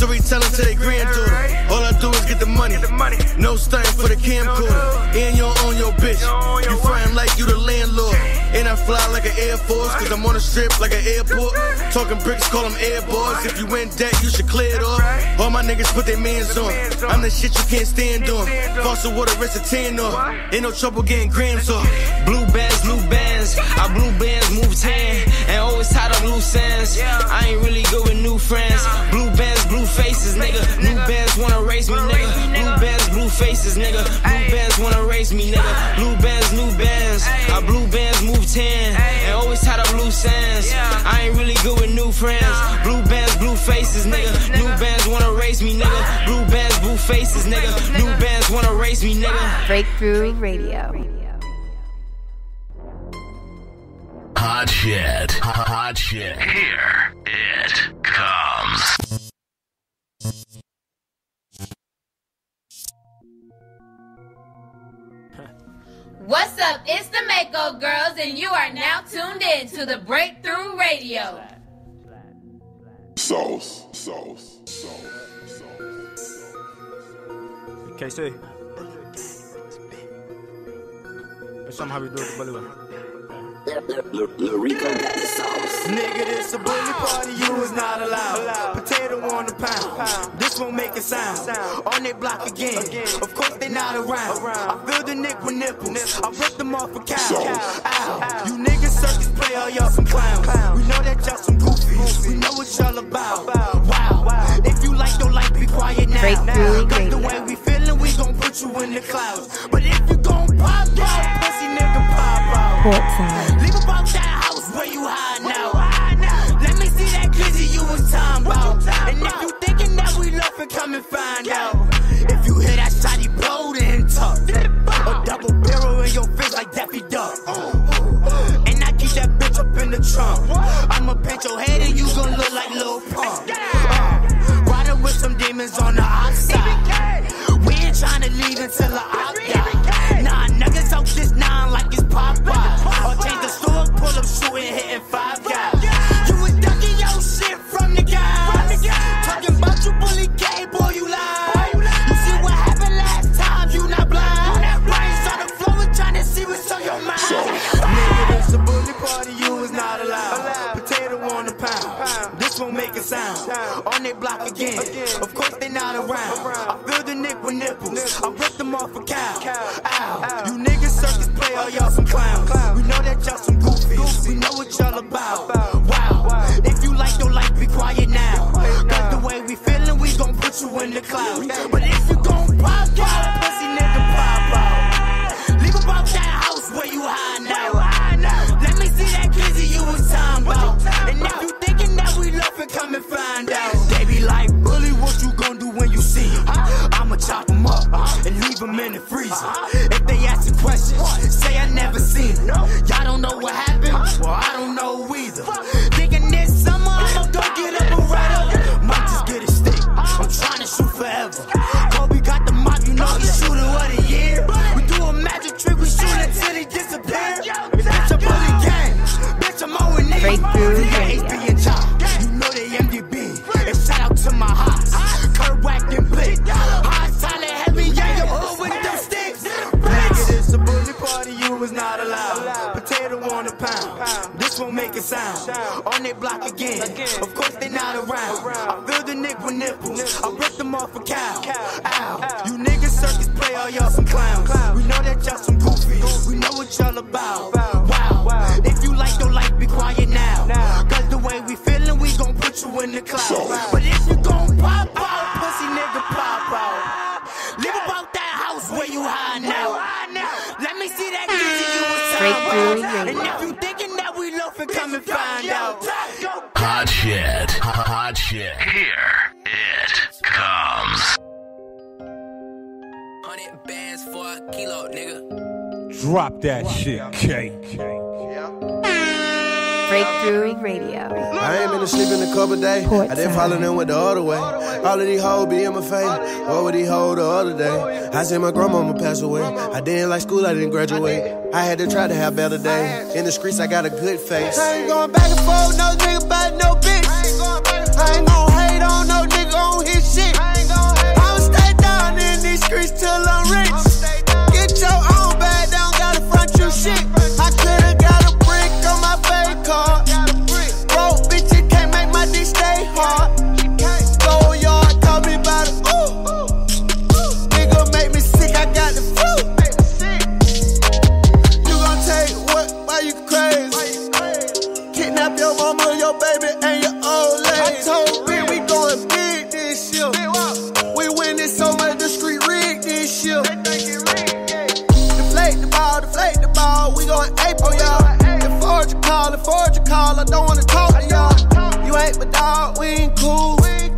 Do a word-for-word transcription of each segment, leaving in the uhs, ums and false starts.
storytelling to their granddaughter. All I do is get the money. No stunting for the camcorder. And you don't own your bitch. You frying like you the landlord. And I fly like an Air Force, cause I'm on the strip like an airport. Talking bricks, call them airboards. If you in debt, you should clear it off. All my niggas put their mans on. I'm the shit you can't stand on. Faucet water, rest of tan on. Ain't no trouble getting grams off. Blue bands, blue bands. I blue bands, move tan. And always tied up loose ends. I ain't really good with new friends. Blue bands, blue faces, nigga. New bands wanna race me, nigga. Blue bands, blue faces, nigga. Blue bands wanna race me, nigga. Blue bands, new bands. I blue bands, move tan. And always tied up loose ends. I ain't really good with new friends. Blue bands, blue faces, nigga. New bands wanna race me, nigga. Blue bands, blue faces, nigga. New bands wanna race me, nigga. Breakthrough Radio. Hot shit. Hot shit. Here it comes. What's up? It's the Mako Girls, and you are now tuned in to the Breakthrough Radio. Sauce, sauce, sauce, sauce. K C. That's something how we do it to Bollywood. Lurico got the sauce. Nigga, this a bully party, you is not allowed. Potato on the pound, this won't make a sound. On they block again, of course they not around. I feel the nick with nipples, I rip them off a cow. Ow, you niggas circus player, y'all some clowns. We know that y'all some goofies, we know what y'all about. Wow, if you like, don't like, be quiet now. Cause the way we feeling, we gon' put you in the clouds. But if you gon' pop out, pussy nigga pop out. Leave about that house where you hide now. Let me see that glizzy you was talking about. And if you thinking that we love it, come and find out. If you hear that shotty blow, then talk. A double barrel in your face like Daffy Duck. And I keep that bitch up in the trunk. I'ma paint your head and you gon' look like Lil Pump. Uh, riding with some demons on the outside. We ain't tryna leave until the op die. Nah, niggas out this nine like it's Popeye. Or change the store, pull up, shooting, hitting five guys. You was ducking your shit from the guys. Talking about you bully gay, boy, you lie. You see what happened last time, you not blind. Brains on the floor, we're trying to see what's on your mind. Nigga, it's a bully party, you is not allowed. Potato on the pound, this won't make a sound. On they block again, of course they not around. I feel the nick with nipples, I rip them off a cow. Ow, you niggas circus player, y'all some clowns. We know that y'all some goofies, we know what y'all about. Wow, if you like, don't like, be quiet now. Cause the way we feeling, we gon' put you in the clouds. But if you gon' pop out, pussy nigga pop out. Leave about that house where you hide now. Let me see that glizzy you was talking about. And if you thinking that we love it, come and find out. They be like, bully, what you gon' do when you see him? I'ma chop him up and leave him in the freezer. If they asking questions, say I never seen it. Y'all don't know what happened? Well, I don't know either. Thinking this summer, I'ma go get a Beretta. Might just get a stick, I'm trying to shoot forever. Kobe got the mop, you know he shooter of the year. We do a magic trick, we shoot until he disappear. Bitch, a bully gang, bitch, I'm owing niggas. Breakthrough H B and John, you know they M D B. And shout out to my hots, Kurt Wack and Blick. Hot, solid, heavy, yeah, your hood with them sticks. Nigga, this a bully party, you was not allowed. Potato on the pound, this won't make a sound. On they block again, of course they not around. I feel the nick with nipples, I rip them off a cow. Ow, you niggas circus player, y'all some clowns. We know that y'all some goofies, we know what y'all about. Wow, if you like, don't like, be quiet now. Cause the way we feeling, we gon' put you in the clouds. But if you gon' pop out, pussy nigga pop out. Live about that house where you hide now. Let me see that glizzy you was talking about. And if you thinking that we love it, come and find out. Hot shit. Hot shit. Here it comes. Hundred bands for a kilo, nigga. Drop that shit, K. Breakthrough Radio. I ain't been asleep in a couple days. I didn't follow them with the other way. All of these hoes be in my face. What would he hold the other day? I seen my grandmama pass away. I didn't like school, I didn't graduate. I had to try to have better days. In the streets, I got a good face. I ain't going back and forth, no nigga, but no bitch. I ain't gon' hate on no nigga on his told Rick we going big this year. We winning so much the street rig this year. Deflate the ball, deflate the ball, we going ape on y'all. If Forge you call, if Forge you call, I don't wanna talk to y'all. You ain't my dog, we ain't cool.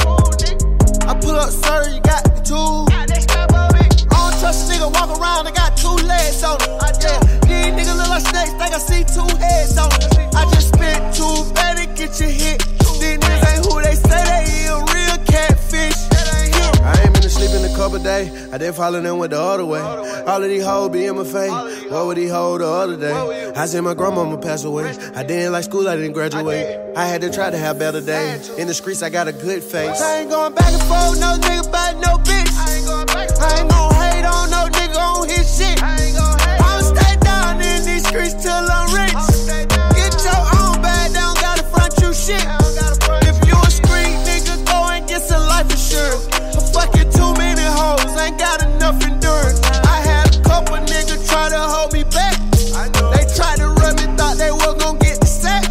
I pull up, sir, you got the tools. I don't trust a nigga walk around, I got two legs on him. Yeah, these niggas look like snakes, think I see two heads on them. I just spent two, better get your hit. These niggas ain't who they say they is, a real catfish. I ain't been asleep in a couple days. I did following them with the other way. All of these hoes be in my face. What would these hoes the other day? I seen my grandmama pass away. I didn't like school, I didn't graduate. I had to try to have better days. In the streets, I got a good face. I ain't going back and forth, no nigga about no bitch. I ain't going back. I ain't gon' hate on no nigga on his shit. I ain't gon' hate. I'ma stay down in these streets till I'm rich. Get your own bag, don't gotta front you shit. If you a street nigga, go and get some life insurance. I'm fucking too many hoes, ain't got enough endurance. I had a couple niggas try to hold me back. They tried to run me, thought they was gon' get the sack.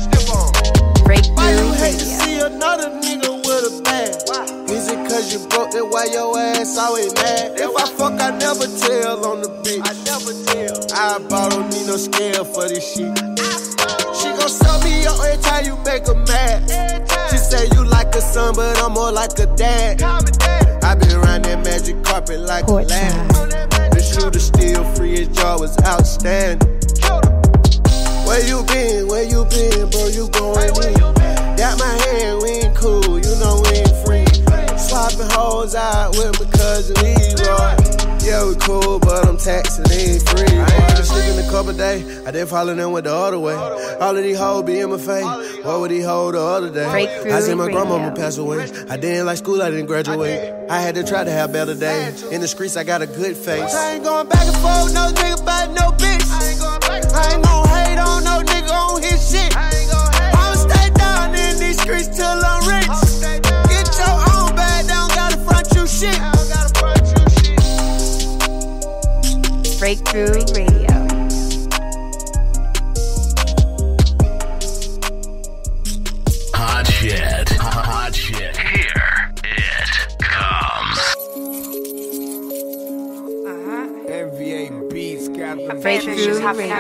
Why you hate to see another nigga with a bag? Is it cause you broke that why your ass always mad? If I fuck, I never tell on the bitch. I never tell. I bought don't need no scale for this shit. She gon' sell me up every time you make her mad. She say you like a son, but I'm more like a dad. I been around that magic carpet like a lad. The shooter still free, his jaw was outstanding. Where you been, where you been, bro, you going in. Got my hand, we ain't cool, you know we ain't free. Swapping hoes out with my cousin Leroy. Yeah, we cool, but I'm taxing, it ain't free. I ain't been sleeping a couple days, I did follow them with the other way. All of these hoes be in my face, what would these hoes the other day? I seen my grandmama pass away, I didn't like school, I didn't graduate. I had to try to have better days, in the streets I got a good face. I ain't going back and forth, no nigga about no bitch. I ain't going back, I ain't gon' hate on no nigga on his shit. I ain't gon' hate. I'ma stay down in these streets till I'm rich. Get your own bag, don't gotta front you shit. Breakthrough Radio. Hot shit. Hot shit. Here it comes. Uh-huh. N V A Beats got the Breakthrough Radio.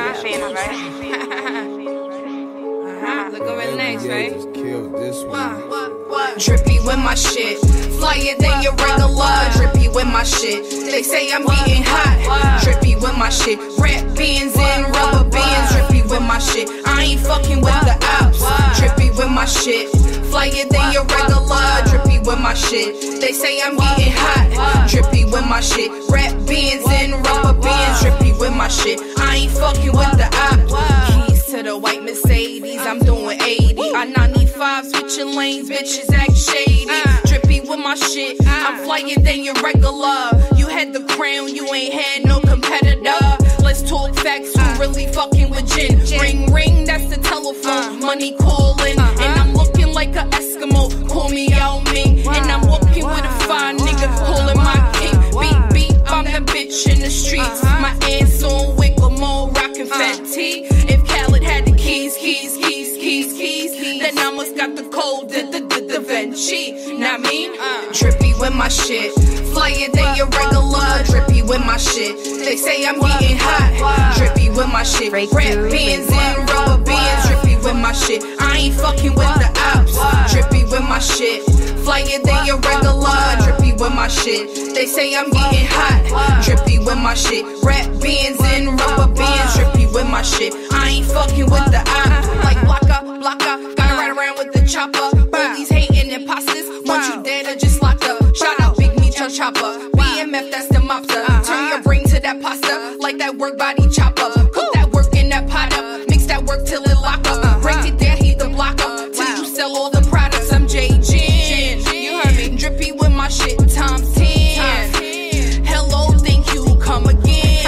Uh-huh. Looking real nice, right? Just killed this one. What, what, what? Drippy with my shit. Flyer than your regular. Drippy with my shit. They say I'm getting hot. Drippy with my shit. Rap bands and rubber bands. Drippy with my shit. I ain't fucking with the ops. Drippy with my shit. Flyer than your regular. Drippy with my shit. They say I'm getting hot. Drippy with my shit. Rap bands and rubber bands. Drippy with my shit. I ain't fucking with the ops. Keys to the white Mercedes. I'm doing eighty. I ninety-five switching lanes. Bitches act shady. Drippy with my shit. I'm flyer than your regular. You had the crown. You ain't had no competitor. Let's talk facts. Who really fucking with gin? Ring ring. That's the telephone. Money calling. And I'm looking like a Eskimo. Call me Yao Ming. And I'm walking with a fine nigga. Calling my king. Beep beep. I'm that bitch in the streets. My ass on Wicklamo. Rockin' fat tea. If Khaled had the keys, keys, keys, keys, keys, then I must got the code, the, the, the, the Vinci. Know what I mean? Drippy with my shit. Flyer than your regular. Drippy with my shit. They say I'm getting hot. Drippy with my shit. Rap bands and rubber bands. Drippy with my shit. I ain't fucking with the ops. Drippy with my shit. Flyer than your regular. Drippy with my shit. They say I'm getting hot. Drippy with my shit. Rap bands and rubber bands. Drippy with my shit. I ain't fucking with the ops. Like blocker, blocker. Gotta ride around with the chopper. All these hating imposters. Want you dead or just locked up. Shout out Big Meech Chopper. B M F, that's the mobster. Turn your brain to that pasta. Like that work body chopper. Cook that work in that pot up. Mix that work till it lock up. Break it down, heat the block up. Till you sell all the products. I'm J Gin. You heard me. Drippy with my shit times ten. Hello, thank you, come again.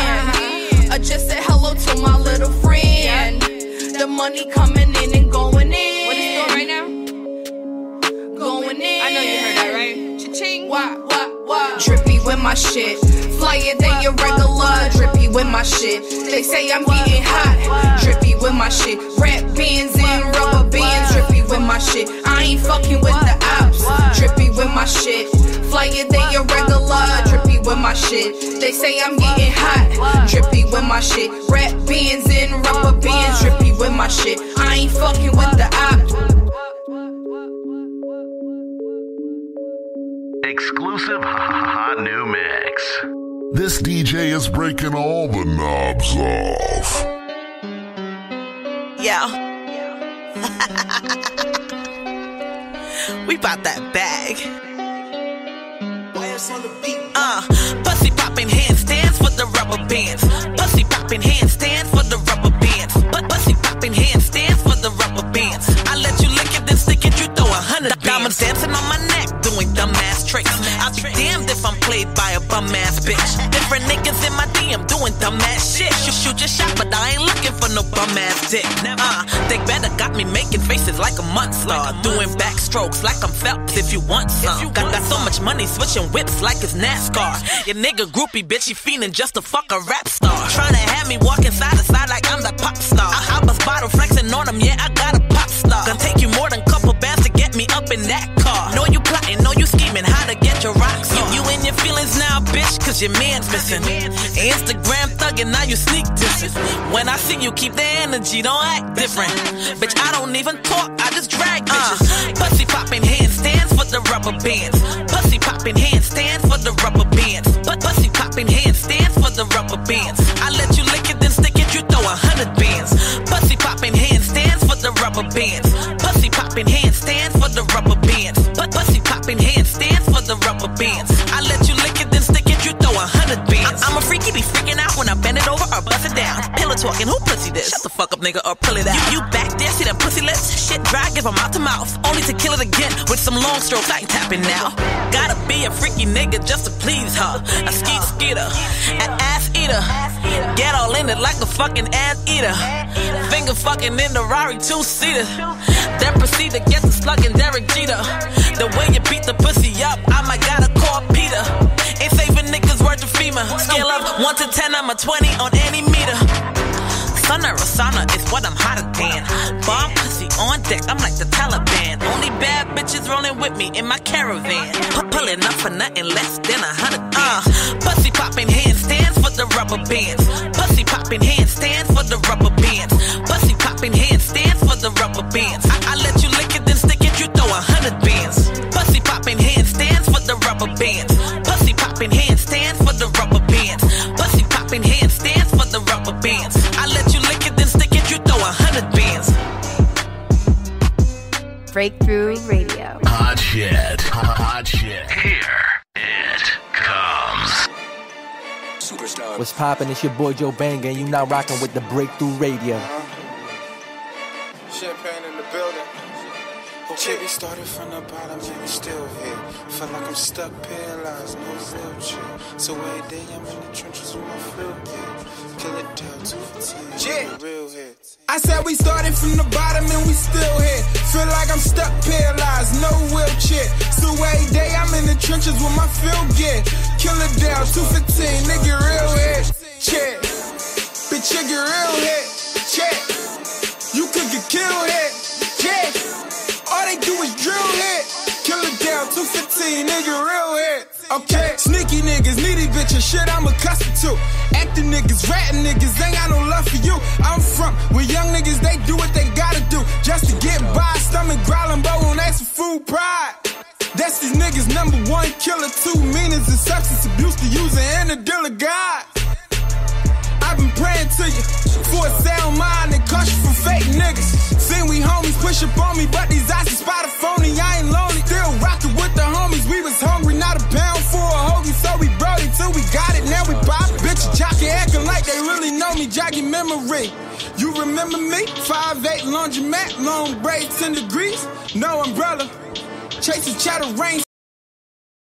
I just said hello to my little friend. The money coming in and going in. What is going right now? Going in. I know you heard that, right? Cha-ching. Wah, wah, wah. Drippy with my shit. flyer than your regular. Drippy with my shit. They say I'm getting hot. Drippy with my shit. Rap bands and rubber bands. Drippy with my shit. I ain't fucking with the ops. Drippy with my shit. Flyer than your regular. Drippy with my shit. They say I'm getting hot. Drippy with my shit. Rap bands and rubber bands. Drippy with my shit. I ain't fucking with the ops. Exclusive hot new mix. This D J is breaking all the knobs off. Yo. We bought that bag. Uh, pussy popping handstands for the rubber bands. Pussy popping handstands for the rubber bands. But pussy popping handstands for the rubber bands. I let you lick it, then stick it, you throw a hundred diamonds dancing on my neck, doing dumbass tricks. I'll be damned if I'm played by a bum ass bitch. Different niggas in my D M doing dumbass shit. You shoot your shot, but I ain't looking for no bum ass dick. Uh, they better got me making faces like a monster, doing backstrokes like I'm Phelps if you want some. Got, got so much money switching whips like it's NASCAR. Your nigga groupie bitch, he fiending just to fuck a rap star. Trying to have me walking side to side like I'm the pop star. I, I was bottle flexing on him, yeah, I got a pop star. Gonna take you more than couple bands to get me up in that car. Know you plotting, know you scheming, how to get your rocks on. You, you in your feelings now, bitch, cause your man's missing. Instagram thugging, now you sneak dissing. When I see you, keep the energy, don't act different. Bitch, I don't even talk, I just drag bitches. Uh, pussy popping handstands for the rubber bands. Pussy popping handstands for the rubber bands. But pussy popping handstands for the rubber bands. I let you lick it, then stick it, you throw a hundred bands. Pussy popping handstands for the rubber bands. Pussy popping handstands for the rubber bands. But pussy popping handstands for the rubber bands. I let you lick it, then stick it, you throw a hundred bands. I'm a freaky, be freaking out when I bend it over or bust it down. Pillow talking, who pussy this? Shut the fuck up, nigga, or pull it out. You, you back there, see them pussy lips? Shit dry, give them mouth to mouth. Only to kill it again with some long strokes. I ain't tapping now. Gotta be a freaky nigga just to please her. A skeet skeeter, an ass eater. Get all in it like a fucking ass eater. Finger fucking in the Rari two-seater. Then proceed to get the slug and Derek Jeter. The way you beat the pussy up, I might gotta call Peter. Ain't saving niggas word to FEMA. Scale up one to ten, I'm a twenty on any meter. Sunna Rosanna is what I'm hotter than. Bomb pussy on deck, I'm like the Taliban. Only bad bitches rolling with me in my caravan. P- pulling up for nothing less than a hundred bands. Uh, pussy popping handstands for the rubber bands. Pussy popping handstands for the rubber bands. Pussy popping handstands for the rubber bands. I, I let you lick it, then stick it, you throw a hundred bands. Pussy popping handstands for the rubber bands. Pussy popping handstands for the rubber bands. Pussy popping handstands for the rubber bands. I let you lick it, then stick it, you throw a hundred bands. Breakthrough Radio. Hot shit. Hot shit. Here it comes. Superstar. What's poppin'? It's your boy Joe Banga, and you now rockin' with the Breakthrough Radio. Champagne in the building. Okay, we started from the bottom and we still here. Feel like I'm stuck, paralyzed, no wheelchair. So every day I'm in the trenches with my field gear. Kill it down to fatigue, real hits. I said we started from the bottom and we still here. Feel like I'm stuck, paralyzed, no wheelchair. So every day I'm in the trenches with my field gear. Kill it down, two fifteen, nigga, real hit. Check. Bitch, you get real hit. Check. You could get killed hit. Check. All they do is drill hit. Kill it down, two fifteen, nigga, real hit. Okay, sneaky niggas, needy bitches, shit I'm accustomed to. Acting niggas, ratting niggas, ain't got no love for you. I'm from where young niggas, they do what they gotta do just to get by. Stomach growling, but won't ask for food pride. That's these niggas, number one killer, two meanings and substance abuse, the user and the dealer God. I've been praying to you for a sound mind and caution from fake niggas. Seen we homies push up on me, but these eyes are spot phony. I ain't lonely, still rockin' with the homies. We was hungry, not a pound for a hoagie, so we brought it till we got it. Now we pop bitch jockey acting like they really know me. Joggy memory, you remember me? five eight laundromat, long braids, ten degrees, no umbrella. Chasing chatter rain.